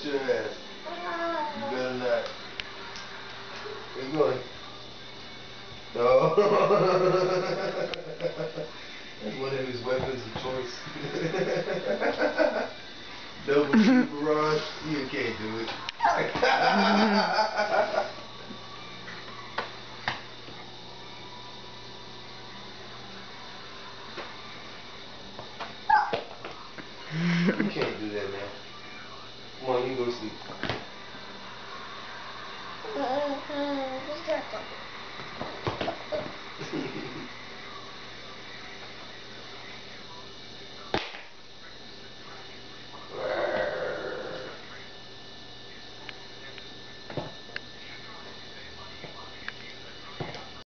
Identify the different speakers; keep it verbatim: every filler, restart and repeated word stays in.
Speaker 1: bust your ass. You better not. Where you going? No. That's one of his weapons of choice. Double G barrage. You can't do it. You can't do that, man. Come on, you go to sleep.